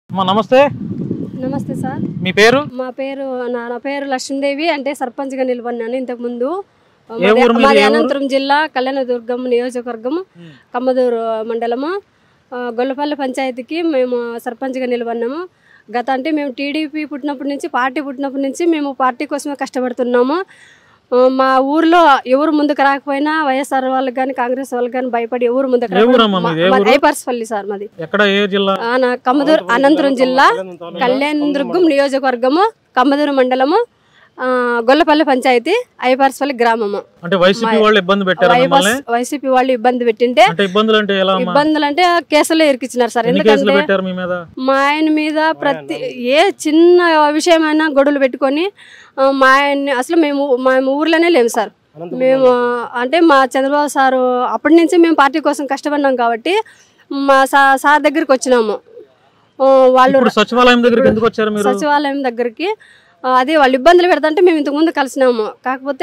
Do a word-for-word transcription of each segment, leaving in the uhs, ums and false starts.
అమ్మా నమస్తే. నమస్తే సార్. మీ పేరు? మా పేరు నా నా పేరు లక్ష్మీదేవి. అంటే సర్పంచ్గా నిలబడినాను ఇంతకు ముందు. ఏ ఊరు మీది? మాది అనంతపురం జిల్లా కళ్యాణదుర్గం నియోజకవర్గం కమ్మదూరు మండలము గొల్లపల్లి పంచాయతీకి మేము సర్పంచ్గా నిలబడినాము. గత అంటే మేము టీడీపీ పుట్టినప్పటి నుంచి పార్టీ పుట్టినప్పటి నుంచి మేము పార్టీ కోసమే కష్టపడుతున్నాము. మా ఊర్లో ఎవరు ముందుకు రాకపోయినా వైఎస్ఆర్ వాళ్ళకి కానీ కాంగ్రెస్ వాళ్ళకి కానీ భయపడి ఎవరు ముందుకు రాకపోయినా ఐపర్స్పల్లి సార్ మాది. కమ్మదూరు అనంతపురం జిల్లా కళ్యాణదుర్గం నియోజకవర్గము కమ్మదూరు మండలము గొల్లపల్లి పంచాయతీ ఐపర్స్పల్లి గ్రామము. అంటే వైసీపీ వాళ్ళు ఇబ్బంది పెట్టారు మిమ్మల్ని? వైసీపీ వాళ్ళు ఇబ్బంది పెట్టింటే ఇబ్బందులు అంటే ఎలా ఇబ్బందులు అంటే కేసులో ఇరికిచ్చినారు సార్. ఎందుకంటే మా ఆయన మీద ప్రతి ఏ చిన్న విషయమైనా గొడవలు పెట్టుకొని మా ఆయన్ని అసలు మేము మా ఊర్లోనే లేము సార్. మేము అంటే మా చంద్రబాబు సారు అప్పటి నుంచి మేము పార్టీ కోసం కష్టపడినాం కాబట్టి మా సార్ దగ్గరికి వచ్చినాము. వాళ్ళు సచివాలయం దగ్గరికి ఎందుకు వచ్చారు మీరు? సచివాలయం దగ్గరికి అదే వాళ్ళు ఇబ్బందులు పెడతా మేము ఇంతకుముందు కలిసినాము. కాకపోతే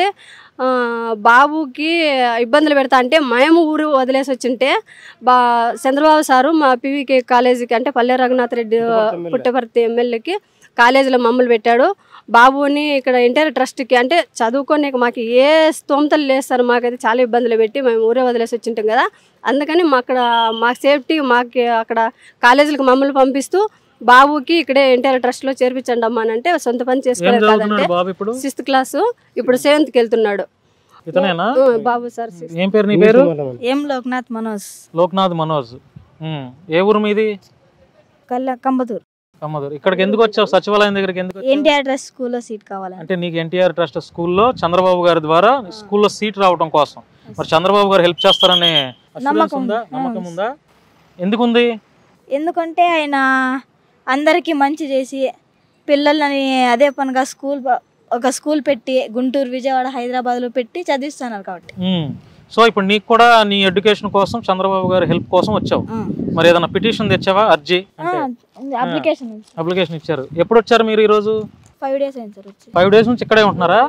బాబుకి ఇబ్బందులు పెడతా అంటే మేము ఊరు వదిలేసి వచ్చింటే బా చంద్రబాబు సారు మా పీవీకే కాలేజీకి అంటే పల్లె రఘునాథ్ రెడ్డి పుట్టపర్తి ఎమ్మెల్యేకి కాలేజీలో మమ్మల్ని పెట్టాడు. బాబుని ఇక్కడ ఇంటర్ ట్రస్ట్కి అంటే చదువుకొని మాకు ఏ స్తోమతలు లేదు సార్. మాకైతే చాలా ఇబ్బందులు పెట్టి మేము ఊరే వదిలేసి వచ్చింటాం కదా. అందుకని మా అక్కడ మా సేఫ్టీ మాకు అక్కడ కాలేజీలకు మమ్మల్ని పంపిస్తూ బాబుకి ఇక్కడే ఎన్టీఆర్ ట్రస్ట్ లో చేర్పించండి అమ్మా అని అంటే సొంత పని చేసుకోలేదు కాదంటే సిక్స్త్ క్లాసు ఇప్పుడు సెవెంత్ కి వెళ్తున్నాడు బాబు సార్. ఏం పేరు నీ పేరు? ఎం లోక్నాథ్ మనోజ్. లోక్నాథ్ మనోజ్. ఏ ఊరు మీది? కమ్మదూరు. కమ్మదూరు. ఇక్కడికి ఎందుకు వచ్చావు? సచివాలయం దగ్గరికి ఎందుకు? ఎన్టీఆర్ ట్రస్ట్ స్కూల్లో సీట్ కావాలి. అంటే నీకు ఎన్టీఆర్ ట్రస్ట్ స్కూల్లో చంద్రబాబు గారి ద్వారా స్కూల్లో సీట్ రావడం కోసం మరి చంద్రబాబు గారు హెల్ప్ చేస్తారనే నమ్మకం ఉందా? నమ్మకం ఉందా? ఎందుకుంది? ఎందుకంటే ఆయన అందరికీ మంచి చేసి పిల్లలని అదే పనిగా స్కూల్ ఒక స్కూల్ పెట్టి గుంటూరు విజయవాడ హైదరాబాద్లో పెట్టి చదివిస్తున్నారు కాబట్టి. సో ఇప్పుడు నీకు కూడా నీ ఎడ్యుకేషన్ కోసం చంద్రబాబు గారి హెల్ప్ కోసం వచ్చావు. మరి ఏదైనా పిటిషన్ తెచ్చావా? అర్జీ అప్లికేషన్ అప్లికేషన్ ఇచ్చారు. ఎప్పుడు వచ్చారు మీరు? ఈ రోజు ఫైవ్ డేస్ అయింది సార్. వచ్చి ఫైవ్ డేస్ నుంచి ఇక్కడే ఉంటున్నారా?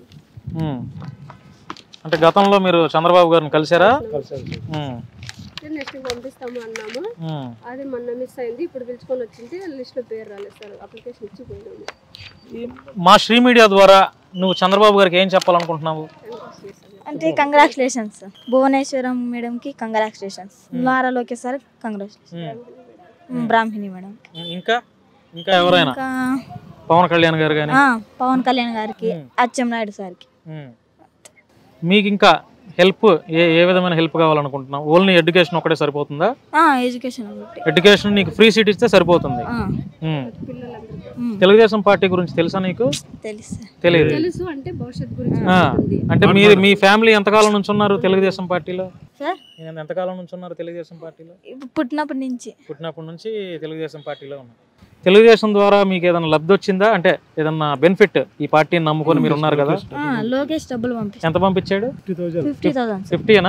అంటే గతంలో మీరు చంద్రబాబు గారిని కలిసారా? నెక్స్ట్ పంపిస్తాము అన్నాము. అది మొన్న మిస్ అయింది. ఇప్పుడు పిలుచుకొని వచ్చింది లిస్ట్ లో పేరు రాలేదు సార్. అప్లికేషన్ ఇచ్చి పోయినాము. మా శ్రీ మీడియా ద్వారా నువ్వు చంద్రబాబు గారికి ఏం చెప్పాలనుకుంటున్నావు? అంటే కంగ్రాచులేషన్స్ భువనేశ్వరం మేడం కి congratulations, Nara Lokesh sir congratulations, Brahmani madam, ఇంకా ఇంకా ఎవరైనా పవన్ కళ్యాణ్ గారు కానీ పవన్ కళ్యాణ్ గారికి అచ్చెం నాయుడు సార్కి. మీకు ఇంకా హెల్ప్ ఏ ఏ విధమైన హెల్ప్ కావాలనుకుంటున్నావు? ఓన్లీ ఎడ్యుకేషన్ ఒకటే సరిపోతుందా? ఎడ్యుకేషన్ ఎడ్యుకేషన్ నీకు ఫ్రీ సీట్ ఇస్తే సరిపోతుంది. తెలుగుదేశం పార్టీ గురించి తెలుసా నీకు? తెలియదు. అంటే మీరు మీ ఫ్యామిలీ ఎంతకాలం నుంచి ఉన్నారు తెలుగుదేశం పార్టీలో? ఎంతకాలం నుంచి ఉన్నారు తెలుగుదేశం పార్టీలో? పుట్టినప్పటి నుంచి. పుట్టినప్పటి నుంచి తెలుగుదేశం పార్టీలో ఉన్నారు. తెలుగుదేశం ద్వారా మీకు ఏదైనా లబ్ధి వచ్చిందా? అంటే ఏదన్నా బెనిఫిట్ ఈ పార్టీని నమ్ముకొని మీరు ఉన్నారు కదా? లోకేష్ డబ్బులు పంపించాడు. ఎంత పంపించాడు? ఫిఫ్టీనా?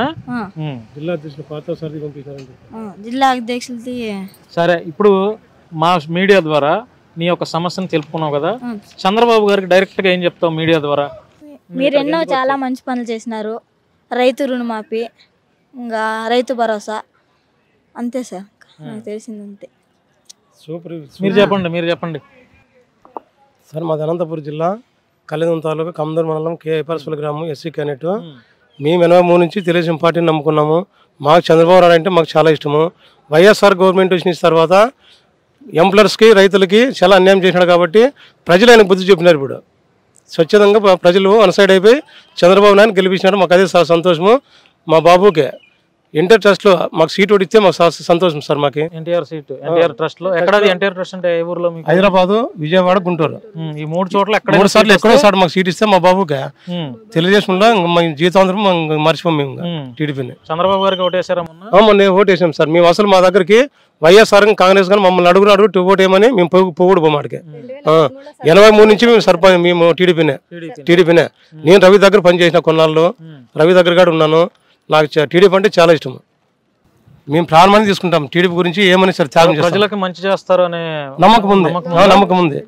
జిల్లా అధ్యక్షులది. సరే, ఇప్పుడు మా మీడియా ద్వారా నీ యొక్క సమస్యను తెలుపుకున్నావు కదా, చంద్రబాబు గారికి డైరెక్ట్ గా ఏం చెప్తావు మీడియా ద్వారా? మీరు ఎన్నో చాలా మంచి పనులు చేసినారు. రైతు రుణమాఫీ, ఇంకా రైతు భరోసా, అంతే సార్ నాకు తెలిసింది అంతే. మీరు చెప్పండి మీరు చెప్పండి సార్. మాది అనంతపురం జిల్లా కళ్యాణం తాలూకా కమ్మదూరు మండలం కే ఐపర్స్పల్లి గ్రామం ఎస్సీ క్యాండిడేట్. మేము ఎనభై మూడు నుంచి తెలుగుదేశం పార్టీని నమ్ముకున్నాము. మాకు చంద్రబాబు నాయుడు అంటే మాకు చాలా ఇష్టము. వైఎస్ఆర్ గవర్నమెంట్ వచ్చిన తర్వాత ఎంప్లాయర్స్కి రైతులకి చాలా అన్యాయం చేసినాడు కాబట్టి ప్రజలు ఆయన బుద్ధి చెప్పినారు. ఇప్పుడు స్వచ్ఛందంగా ప్రజలు అన్సైడ్ అయిపోయి చంద్రబాబు నాయుడు గెలిపించినారు. మాకు అదే సంతోషము. మా బాబుకి ఎన్టీఆర్ ట్రస్ట్ లో మాకు సీట్ ఇస్తే మాకు సంతోషం సార్. మాకు ఎన్టీఆర్ సీట్ ఎన్టీఆర్ ట్రస్ట్ లో ఎక్కడ? ఎన్టీఆర్ ట్రస్ట్ అంటే ఏ ఊర్లో? హైదరాబాద్, విజయవాడ, గుంటూరు, ఈ మూడు చోట్ల మూడు సార్లు ఎక్కడో సార్ మాకు సీట్ ఇస్తే మా బాబుకి తెలుగుదేశంలో జీవితాంతరం మర్చిపోం మేము టీడీపీని. చంద్రబాబు గారికి ఓటేసారా? మొన్న ఓటేసాం సార్. మేము అసలు మా దగ్గరికి వైఎస్ఆర్ కాంగ్రెస్ కానీ మమ్మల్ని అడుగురు అడుగు టూ ఓటు ఏమని మేము పొగుడు పోమాడికి ఎనభై మూడు నుంచి మేము సర్పంచ్ మేము టీడీపీనే టీడీపీనే నేను రవి దగ్గర పనిచేసిన కొన్నాళ్ళు. రవి దగ్గర కూడా ఉన్నాను. నాకు టీడీపీ అంటే చాలా ఇష్టం. మేము ప్రాణాన్ని తీసుకుంటాం టీడీపీ గురించి. ఏమని సార్ త్యాగం చేస్తాం. ప్రజలకు మంచి చేస్తారు అనే నమ్మకం ఉంది. నమ్మకం ఉంది.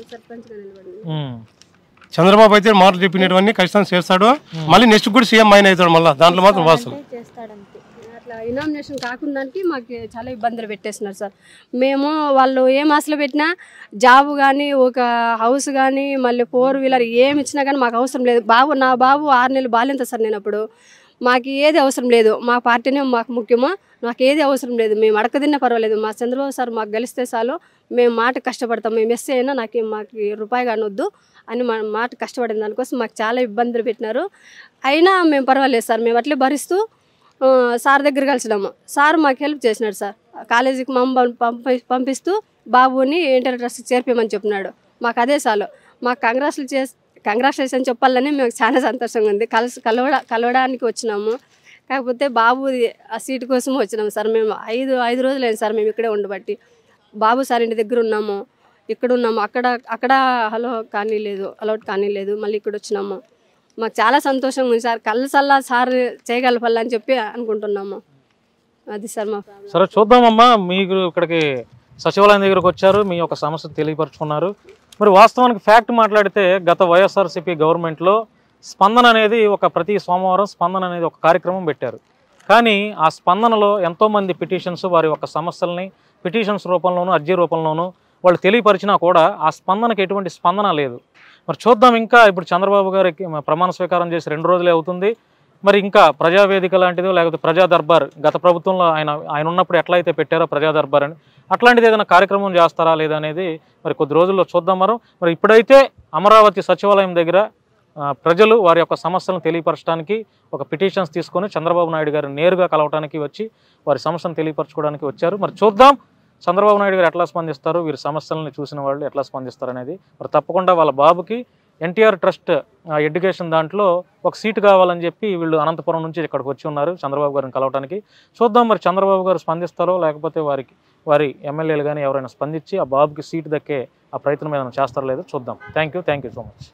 చంద్రబాబు అయితే మాటలు చెప్పినటువంటి ఖచ్చితంగా చేస్తాడు. మళ్ళీ నెక్స్ట్ కూడా సీఎం ఆయన అవుతాడు. మళ్ళీ దాంట్లో మాత్రం వాస్తవం. ఇనామినేషన్ కాకుండాంటి మాకు చాలా ఇబ్బందులు పెట్టేస్తున్నారు సార్. మేము వాళ్ళు ఏం ఆశలు పెట్టినా జాబ్ కానీ ఒక హౌస్ కానీ మళ్ళీ ఫోర్ వీలర్ ఏమి ఇచ్చినా కానీ మాకు అవసరం లేదు. బాబు నా బాబు ఆరు నెలలు బాలింత సార్ నేను అప్పుడు. మాకు ఏది అవసరం లేదు, మా పార్టీనే మాకు ముఖ్యమో, నాకు ఏది అవసరం లేదు. మేము అడక తిన్నా పర్వాలేదు, మా చంద్రబాబు సార్ మాకు గెలిస్తే చాలు, మేము మాట కష్టపడతాం, మేము ఎస్సీ అయినా నాకు మాకు రూపాయి కానొద్దు అని మా మాట కష్టపడిన దానికోసం మాకు చాలా ఇబ్బందులు పెట్టినారు. అయినా మేము పర్వాలేదు సార్, మేము అట్లే భరిస్తూ సార్ దగ్గర కలిసినాము. సార్ మాకు హెల్ప్ చేసినాడు సార్. కాలేజీకి మమ్మల్ని పంపి పంపిస్తూ బాబుని ఇంటర్ ట్రస్ట్కి చేర్పేమని చెప్పినాడు. మాకు అదే చాలు. మాకు కంగ్రాచులు చేసి కంగ్రాచులేషన్ చెప్పాలని మేము చాలా సంతోషంగా ఉంది. కలిసి కలవడా కలవడానికి వచ్చినాము. కాకపోతే బాబు ఆ సీటు కోసం వచ్చినాము సార్. మేము ఐదు ఐదు రోజులు అయింది సార్ మేము ఇక్కడే ఉండబట్టి. బాబు సార్ ఇంటి దగ్గర ఉన్నాము, ఇక్కడ ఉన్నాము. అక్కడ అక్కడ హలో కానీ లేదు, అలౌట్ కానీ లేదు. మళ్ళీ ఇక్కడ వచ్చినాము. మాకు చాలా సంతోషంగా ఉంది సార్. కళ్ళసల్లా సార్ చేయగలపాలని చెప్పి అనుకుంటున్నాము. అది సార్ మా సరే చూద్దామమ్మా. మీకు ఇక్కడికి సచివాలయం దగ్గరకు వచ్చారు, మీ యొక్క సమస్య తెలియపరుచుకున్నారు. మరి వాస్తవానికి ఫ్యాక్ట్ మాట్లాడితే గత వైఎస్ఆర్సీపీ గవర్నమెంట్లో స్పందన అనేది ఒక ప్రతి సోమవారం స్పందన అనేది ఒక కార్యక్రమం పెట్టారు. కానీ ఆ స్పందనలో ఎంతోమంది పిటిషన్స్ వారి యొక్క సమస్యల్ని పిటిషన్స్ రూపంలోనూ అర్జీ రూపంలోనూ వాళ్ళు తెలియపరిచినా కూడా ఆ స్పందనకి ఎటువంటి స్పందన లేదు. మరి చూద్దాం. ఇంకా ఇప్పుడు చంద్రబాబు గారికి ప్రమాణ స్వీకారం చేసి రెండు రోజులే అవుతుంది. మరి ఇంకా ప్రజావేదిక లాంటిదో లేకపోతే ప్రజా దర్బార్ గత ప్రభుత్వంలో ఆయన ఆయన ఉన్నప్పుడు ఎట్లా అయితే పెట్టారో ప్రజా దర్బార్ అని అట్లాంటిది ఏదైనా కార్యక్రమం చేస్తారా లేదా అనేది మరి కొద్ది రోజుల్లో చూద్దాం. మనం మరి ఇప్పుడైతే అమరావతి సచివాలయం దగ్గర ప్రజలు వారి యొక్క సమస్యలను తెలియపరచడానికి ఒక పిటిషన్స్ తీసుకొని చంద్రబాబు నాయుడు గారిని నేరుగా కలవడానికి వచ్చి వారి సమస్యను తెలియపరచుకోవడానికి వచ్చారు. మరి చూద్దాం చంద్రబాబు నాయుడు గారు ఎట్లా స్పందిస్తారు, వీరి సమస్యలను చూసిన వాళ్ళు ఎట్లా స్పందిస్తారు అనేది. మరి తప్పకుండా వాళ్ళ బాబుకి ఎన్టీఆర్ ట్రస్ట్ ఎడ్యుకేషన్ దాంట్లో ఒక సీటు కావాలని చెప్పి వీళ్ళు అనంతపురం నుంచి ఇక్కడికి వచ్చి ఉన్నారు చంద్రబాబు గారిని కలవడానికి. చూద్దాం మరి చంద్రబాబు గారు స్పందిస్తారో లేకపోతే వారికి వారి ఎమ్మెల్యేలు కానీ ఎవరైనా స్పందించి ఆ బాబుకి సీటు దక్కే ఆ ప్రయత్నం ఏదైనా చేస్తారో లేదో చూద్దాం. Thank you thank you so much.